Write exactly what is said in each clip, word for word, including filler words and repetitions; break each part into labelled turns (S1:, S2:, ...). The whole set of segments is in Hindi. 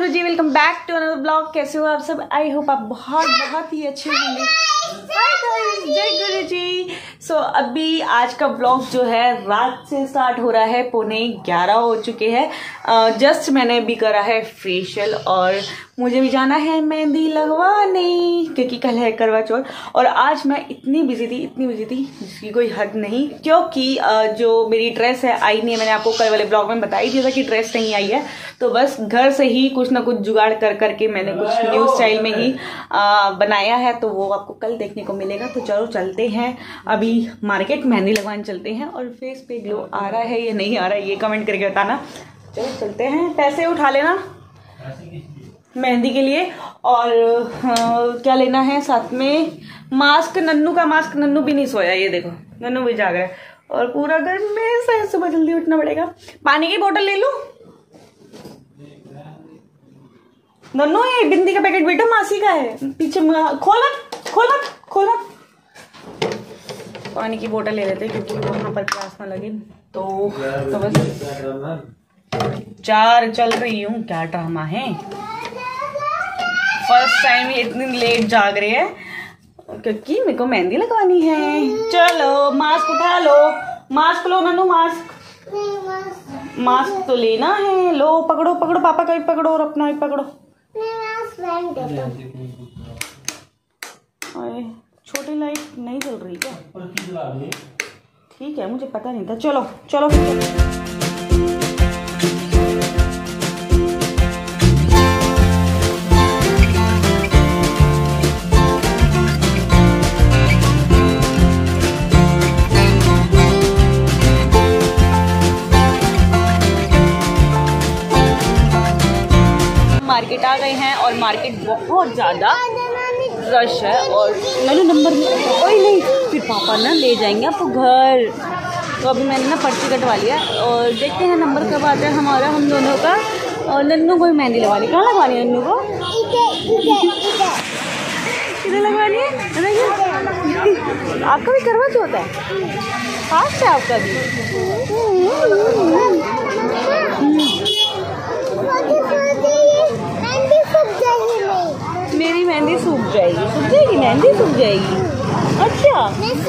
S1: Ji, welcome back to another blog. कैसे हो आप सब? आई होप आप बहुत बहुत ही अच्छे होंगे। हाय गाइस, जय गुरु जी। सो so, अभी आज का ब्लॉग जो है रात से स्टार्ट हो रहा है, पौने ग्यारह हो चुके हैं। जस्ट मैंने अभी करा है फेशियल और मुझे भी जाना है मेहंदी लगवाने क्योंकि कल है करवा चौथ। और आज मैं इतनी बिजी थी इतनी बिजी थी जिसकी कोई हद नहीं, क्योंकि जो मेरी ड्रेस है आई नहीं है। मैंने आपको कल वाले ब्लॉग में बता ही दिया था कि ड्रेस नहीं आई है, तो बस घर से ही कुछ ना कुछ जुगाड़ कर करके मैंने कुछ न्यू स्टाइल में ही आ, बनाया है, तो वो आपको कल देखने को मिलेगा। तो चलो चलते हैं अभी मार्केट, मेहंदी लगवाने चलते हैं। और फेस पे ग्लो आ रहा है या नहीं आ रहा है ये कमेंट करके बताना। चलो चलते हैं। पैसे उठा लेना मेहंदी के लिए। और हाँ, क्या लेना है साथ में? मास्क, नन्नू का मास्क। नन्नू भी नहीं सोया, ये देखो नन्नू भी जाग रहा है। और पूरा घर में से सुबह जल्दी उठना पड़ेगा। पानी की बोतल ले लो नन्नू। ये बिंदी का पैकेट बेटा मासी का है, पीछे खोला खोला खोला। पानी की बोतल ले लेते क्योंकि वहां पर प्यास ना लगे। तो, तो बस चार चल रही हूँ। क्या ड्रामा है, फर्स्ट टाइम ये इतनी लेट जाग रही है क्योंकि मेरे को मेहंदी लगवानी है। चलो मास्क उठा लो, मास्क लो नन्नू, मास्क मास्क तो लेना है। लो पकड़ो पकड़ो, पापा का भी पकड़ो और अपना भी पकड़ो। छोटी लाइट नहीं चल रही क्या? ठीक है, मुझे पता नहीं था। चलो चलो मार्केट आ गए हैं और मार्केट बहुत ज़्यादा रश है। और मैंने नंबर कोई नहीं, फिर पापा ना ले जाएंगे आपको घर। तो अभी मैंने ना पर्ची कटवा लिया और देखते हैं नंबर कब आता है हमारा, हम दोनों का। और नन्नू को भी मेहंदी लगवानी। कहाँ लगवानी है नन्नू को? किधर लगवानी है? आपका भी करवा चौथ है? फास्ट है आपका भी। मेरी मेहंदी सूख जाएगी। सूख जाएगी मेहंदी, सूख जाएगी। अच्छा,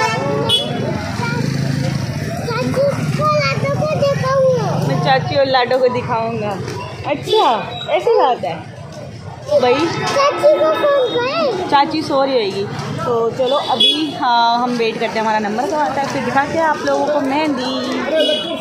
S1: मैं चाची और लाडो को दिखाऊंगा। अच्छा, ऐसी बात है भाई। चाची को फोन करें, चाची सो रही होगी। तो चलो अभी हाँ, हम वेट करते हैं हमारा नंबर कब आता है, फिर दिखाते हैं आप लोगों को मेहंदी।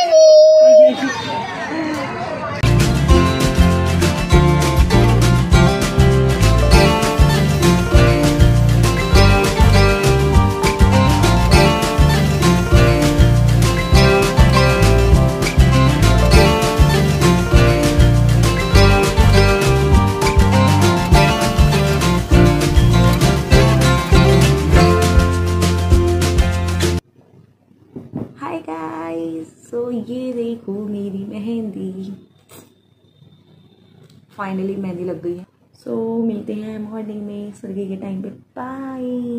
S1: हाय गाइस, सो ये देखो मेरी मेहंदी। फाइनली मेहंदी लग गई है। सो so, मिलते हैं मॉर्निंग में सर्गे के टाइम पे। Bye,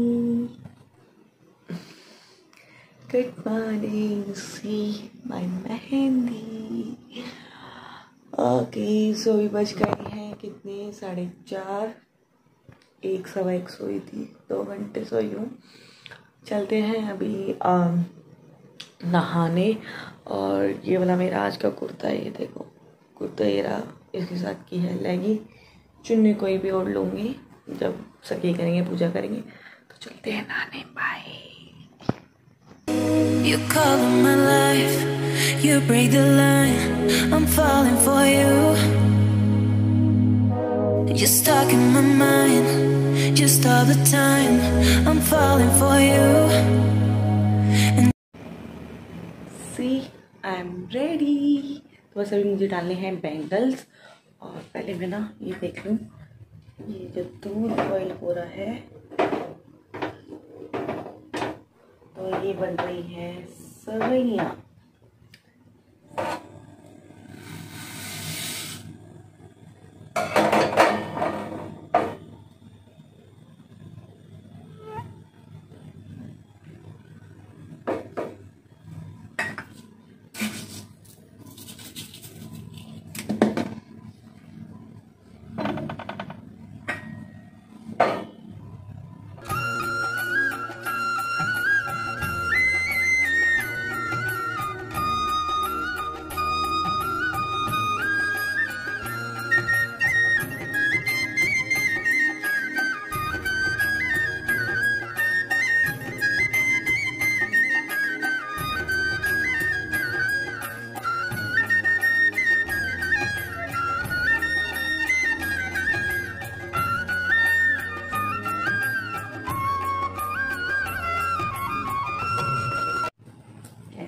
S1: good morning. See my mehndi. Okay, so भी बज गए हैं कितने? साढ़े चार। एक सवा एक सोई थी, दो घंटे सोई हूँ। चलते हैं अभी आ, नहाने। और ये वाला मेरा आज का कुर्ता है, ये देखो कुर्ता ये रहा। इसके साथ की है लेगी। चुन्नी कोई भी ओढ़ लूँगी जब सखी करेंगे, पूजा करेंगे। तो चलते हैं नहाने। Bye. You call my life, you break the line, I'm falling for you. You're stuck in my mind, just all the time, I'm falling for you. And see, I'm ready. तो बस अभी मुझे डालने हैं बैंगल्स। और पहले मैं ना ये देख लूँ, ये जो दूध बॉयल हो रहा है तो ये बन रही है सवैयाँ।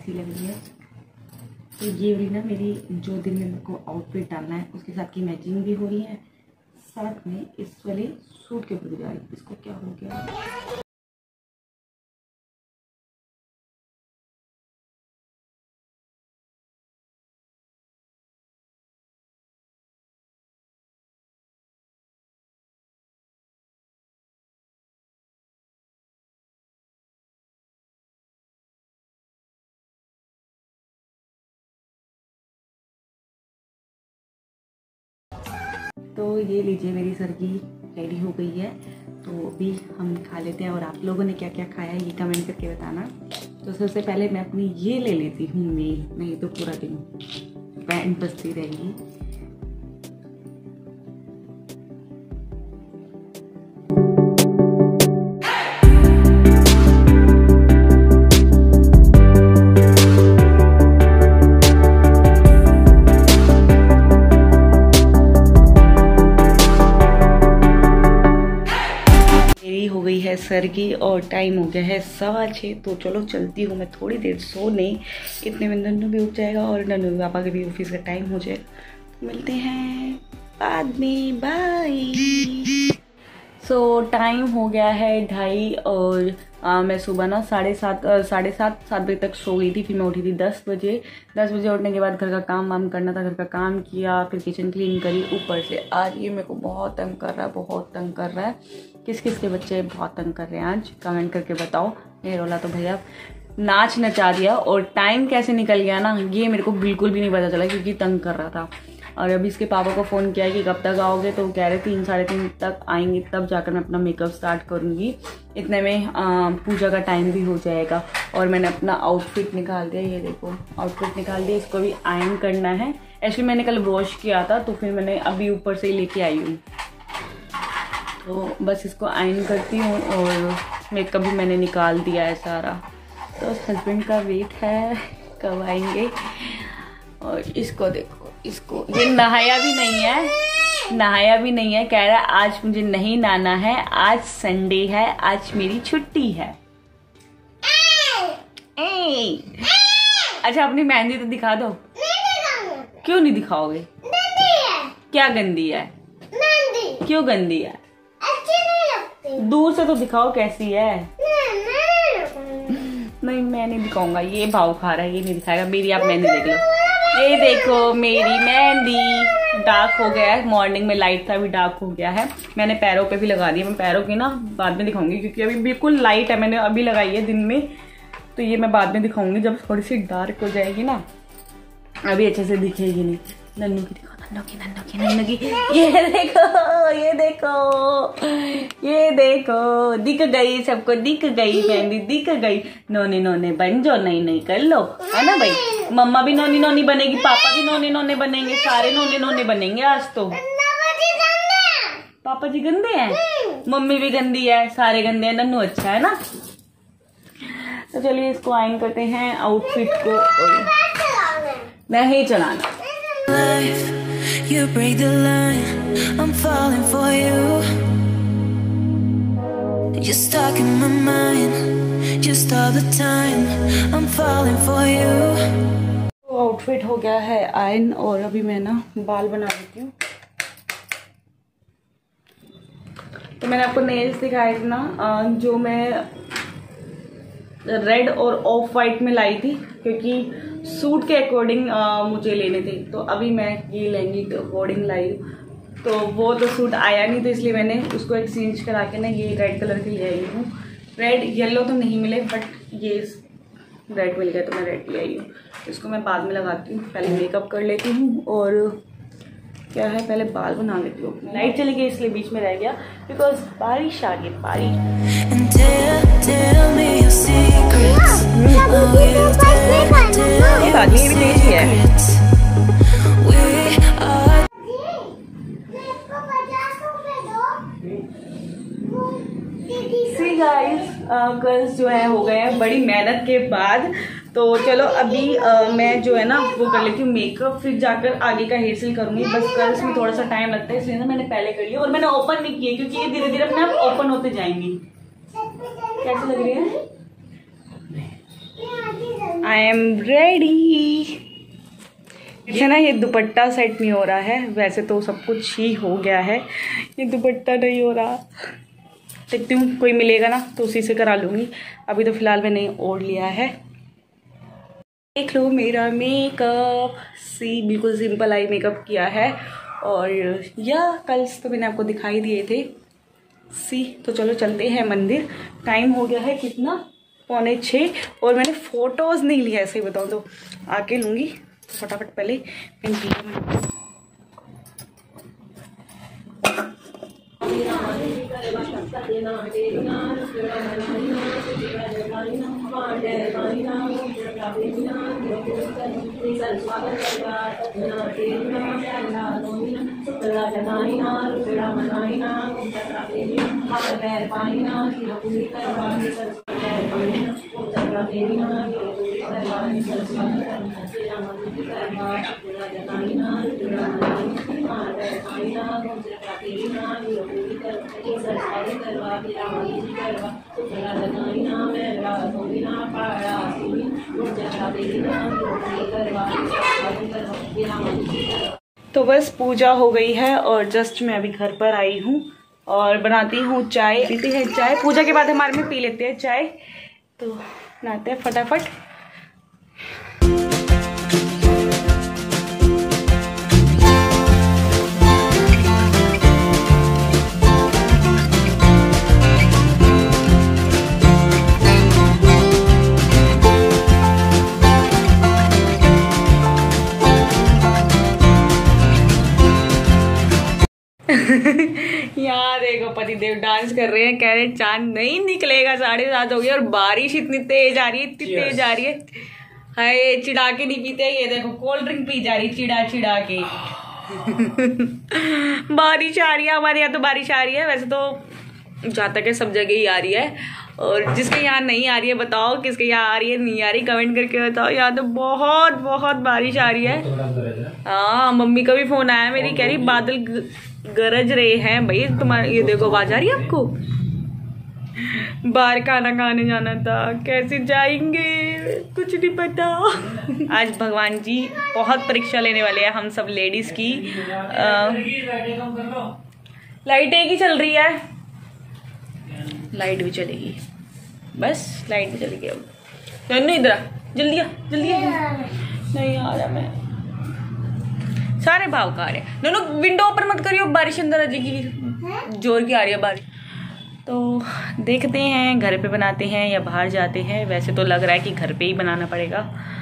S1: कैसी लग रही है। तो ये वाली ना मेरी जो दिन में मेरे को आउटफिट डालना है उसके साथ की मैचिंग भी हो रही है, साथ में इस वाले सूट के ऊपर भी जा रही है। इसको क्या हो गया, तो ये लीजिए मेरी सरगी रेडी हो गई है। तो अभी हम खा लेते हैं और आप लोगों ने क्या क्या खाया है ये कमेंट करके बताना। तो सबसे पहले मैं अपनी ये ले लेती हूँ मेल, नहीं तो पूरा दिन बैंड बजती रहेगी। सरगी और टाइम हो गया है सवा छः। तो चलो चलती हूँ मैं थोड़ी देर सोने, इतने में नन्नू भी उठ जाएगा और नन्नू पापा के भी ऑफिस का टाइम हो जाएगा। मिलते हैं बाद में, बाय। सो टाइम हो गया है ढाई और आ, मैं सुबह ना साढ़े सात साढ़े सात सात बजे तक सो गई थी। फिर मैं उठी थी दस बजे। दस बजे उठने के बाद घर का काम वाम करना था, घर का काम किया, फिर किचन क्लीन करी। ऊपर से आज ये मेरे को बहुत तंग कर रहा है, बहुत तंग कर रहा है। किस किस के बच्चे बहुत तंग कर रहे हैं आज कमेंट करके बताओ। ये रोला तो भैया नाच नचा दिया और टाइम कैसे निकल गया ना ये मेरे को बिल्कुल भी नहीं पता चला क्योंकि तंग कर रहा था। और अभी इसके पापा को फ़ोन किया कि कब तक आओगे, तो कह रहे तीन साढ़े तीन तक आएंगे तब जाकर मैं अपना मेकअप स्टार्ट करूँगी। इतने में आ, पूजा का टाइम भी हो जाएगा। और मैंने अपना आउटफिट निकाल दिया, ये देखो आउटफिट निकाल दिया। इसको भी आयरन करना है। एक्चुअली मैंने कल वॉश किया था तो फिर मैंने अभी ऊपर से ही लेके आई हूँ। तो बस इसको आयरन करती हूँ और मेकअप भी मैंने निकाल दिया है सारा। तो हस्बैंड का वेट है कब आएंगे। और इसको देखो, इसको ये नहाया भी नहीं है, नहाया भी नहीं है। कह रहा है आज मुझे नहीं नहाना है, आज संडे है, आज मेरी छुट्टी है। ए, अच्छा अपनी मेहंदी तो दिखा दो। क्यों नहीं दिखाओगे? क्या गंदी है? क्यों गंदी है? दूर से तो दिखाओ कैसी है। नहीं मैं नहीं दिखाऊंगा, ये भाव खा रहा है, ये नहीं दिखाएगा। मेरी आप मेहंदी देख लो, ये देखो मेरी मेहंदी। डार्क हो गया है, मॉर्निंग में लाइट था अभी डार्क हो गया है। मैंने पैरों पे भी लगा दी। मैं पैरों की ना बाद में दिखाऊंगी क्योंकि अभी बिल्कुल लाइट है, मैंने अभी लगाई है दिन में। तो ये मैं बाद में दिखाऊंगी जब थोड़ी सी डार्क हो जाएगी ना, अभी अच्छे से दिखेगी नहीं। नन्नू की दिखाओ, नन्नू की नन्नू की नन्नू की। ये देखो ये देखो ये देखो, दिख गई सबको, दिख गई मेहंदी, दिख गई। नोने नोने बन जाओ, नहीं नहीं कर लो, है ना भाई। मम्मा भी नोनी नोनी बनेगी, पापा भी नोने नोने बनेंगे, सारे नोने नोने बनेंगे आज तो। पापा जी गंदे हैं, मम्मी भी गंदी है, सारे गंदे हैं, नन्नू अच्छा है ना। तो चलिए इसको आयरन करते हैं आउटफिट को। नहीं चलाना। You break the line, I'm falling for you. You're stuck in my mind, just all the time. I'm falling for you. तो आउटफिट हो गया है आयरन और अभी मैं ना बाल बना लेती हूँ। तो मैंने आपको नेल्स दिखाए थे ना, जो मैं रेड और ऑफ वाइट में लाई थी क्योंकि सूट के अकॉर्डिंग मुझे लेने थे। तो अभी मैं ये लहंगी के अकॉर्डिंग लाई हूँ। तो वो तो सूट आया नहीं तो इसलिए मैंने उसको एक्सचेंज करा के ना ये रेड कलर की ले आई हूँ। रेड येलो तो नहीं मिले बट ये रेड मिल गया तो मैं रेड ले आई हूँ। इसको मैं बाद में लगाती हूँ, पहले मेकअप कर लेती हूँ और क्या है पहले बाल बना लेती हूँ। लाइट चली गई इसलिए बीच में रह गया बिकॉज बारिश आ गई, बारिश। ये भी तेज है। सी गाइस गर्ल्स जो है हो गए हैं बड़ी मेहनत के बाद। तो चलो अभी आ, मैं जो है ना वो कर लेती हूँ मेकअप, फिर जाकर आगे का हेयर स्टाइल करूंगी। बस कर्ल्स में थोड़ा सा टाइम लगता है इसलिए ना मैंने पहले कर लिया और मैंने ओपन नहीं किया क्योंकि ये धीरे धीरे अपने आप ओपन होते जाएंगी। कैसे लग रही है? I am ready. है ना, ये दुपट्टा सेट नहीं हो रहा है, वैसे तो सब कुछ ही हो गया है, ये दुपट्टा नहीं हो रहा। देखती हूँ कोई मिलेगा ना तो उसी से करा लूँगी। अभी तो फिलहाल मैंने ओढ़ लिया है। देख लो मेरा मेकअप, सी बिल्कुल सिंपल आई मेकअप किया है। और या कल तो मैंने आपको दिखाई दिए थे सी। तो चलो चलते हैं मंदिर। टाइम हो गया है कितना, पौने छः, और मैंने फ़ोटोज़ नहीं लिया, ऐसे ही बताऊँ तो आके लूँगी फटाफट। पहले मैं तो बस पूजा हो गई है और जस्ट मैं अभी घर पर आई हूँ और बनाती हूँ चाय। पीते हैं चाय, पूजा के बाद हमारे में पी लेते हैं चाय। तो बनाते हैं फटाफट। यार देखो पतिदेव डांस कर रहे हैं, कह रहे चांद नहीं निकलेगा, साढ़े सात हो गए और बारिश इतनी तेज आ रही है, इतनी तेज आ रही है। हाय, चिढ़ा के नहीं पीते, ये देखो कोल्ड ड्रिंक पी जा रही चिढ़ा चिढ़ा के। बारिश आ रही है, हमारे यहाँ तो बारिश आ रही है। वैसे तो जहाँ तक है सब जगह ही आ रही है, और जिसके यहाँ नहीं आ रही है बताओ किसके यहाँ आ रही है, नहीं आ रही कमेंट करके बताओ। यहाँ तो बहुत बहुत बारिश आ रही है। हाँ, मम्मी का भी फोन आया मेरी, कह रही बादल गरज रहे हैं। भाई तुम्हारे ये देखो आवाज आ रही है आपको। बाहर खाना खाने जाना था, कैसे जाएंगे कुछ नहीं पता। आज भगवान जी बहुत परीक्षा लेने वाले हैं हम सब लेडीज की। लाइट एक ही चल रही है, लाइट भी चलेगी, बस लाइट भी चलेगी। अब नन्नू इधर आ, जल्दी आ जल्दी आ। नहीं आ रहा मैं, सारे भाव का आ रहे हैं। नन्नू विंडो ओपन मत करियो, बारिश अंदर आ जाएगी, जोर की आ रही है बारिश। तो देखते हैं घर पे बनाते हैं या बाहर जाते हैं। वैसे तो लग रहा है कि घर पे ही बनाना पड़ेगा।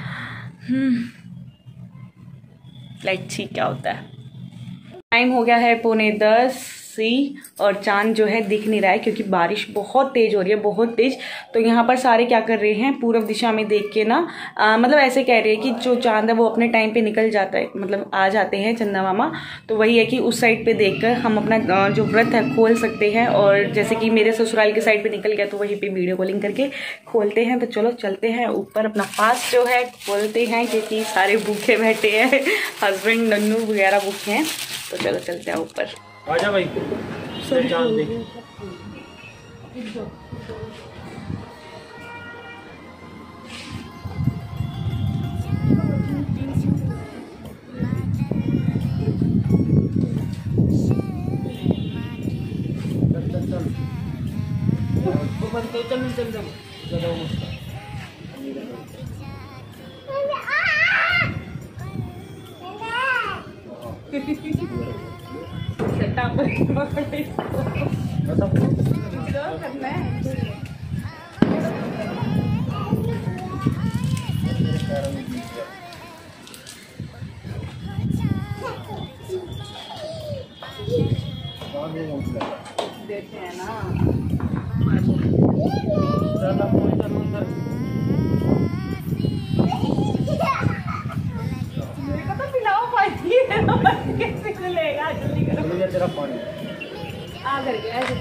S1: लेट्स सी क्या होता है। टाइम हो गया है पौने दस सी, और चांद जो है दिख नहीं रहा है क्योंकि बारिश बहुत तेज हो रही है, बहुत तेज। तो यहाँ पर सारे क्या कर रहे हैं, पूर्व दिशा में देख के ना आ, मतलब ऐसे कह रहे हैं कि जो चांद है वो अपने टाइम पे निकल जाता है, मतलब आ जाते हैं चंदा मामा। तो वही है कि उस साइड पे देखकर हम अपना जो व्रत है खोल सकते हैं। और जैसे कि मेरे ससुराल के साइड पे निकल गया तो वहीं पे वीडियो कॉलिंग करके खोलते हैं। तो चलो चलते हैं ऊपर, अपना फास्ट जो है खोलते हैं क्योंकि सारे भूखे बैठे हैं, हस्बैंड नन्नू वगैरह भूखे हैं। तो चलो चलते हैं ऊपर।
S2: आजा भाई, चांद देख। चल चल चल
S1: देते हैं ना। मेरे को तो पिलाओ पानी, कैसे चलेगा, जल्दी करो।
S2: तेरा पानी
S1: आ करके ऐसे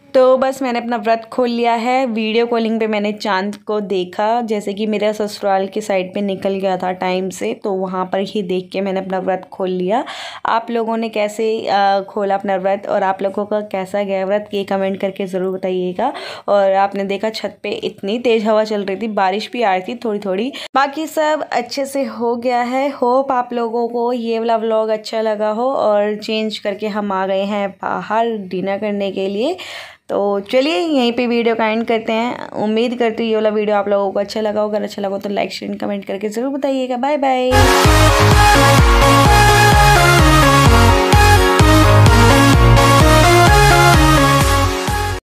S1: तो बस मैंने अपना व्रत खोल लिया है। वीडियो कॉलिंग पे मैंने चांद को देखा, जैसे कि मेरा ससुराल की साइड पे निकल गया था टाइम से, तो वहाँ पर ही देख के मैंने अपना व्रत खोल लिया। आप लोगों ने कैसे आ, खोला अपना व्रत और आप लोगों का कैसा गया व्रत, ये कमेंट करके ज़रूर बताइएगा। और आपने देखा छत पे इतनी तेज़ हवा चल रही थी, बारिश भी आ रही थी थोड़ी थोड़ी। बाकी सब अच्छे से हो गया है। होप आप लोगों को ये वाला व्लॉग अच्छा लगा हो। और चेंज करके हम आ गए हैं बाहर डिनर करने के लिए। तो चलिए यहीं पे वीडियो का एंड करते हैं। उम्मीद करती हूँ ये वाला वीडियो आप लोगों को अच्छा लगा होगा। अगर अच्छा लगा तो लाइक शेयर कमेंट करके ज़रूर बताइएगा। Bye bye.